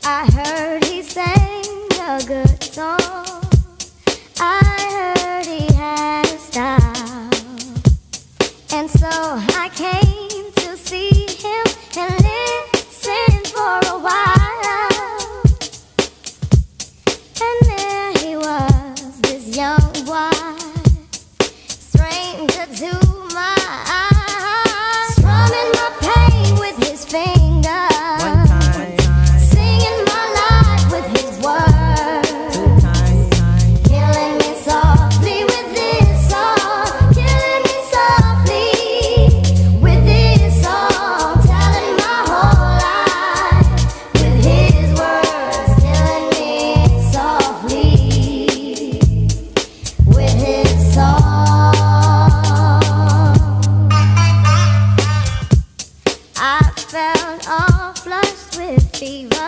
I heard he sang a good song. I heard he had a style. And so I came to see him and listen for a while. And there he was, this young boy, stranger to my eyes, strumming my pain with his fingers, singing my life with his words, killing me softly with this song, killing me softly with this song, telling my whole life with his words, killing me softly with his song. I felt all flushed with fever.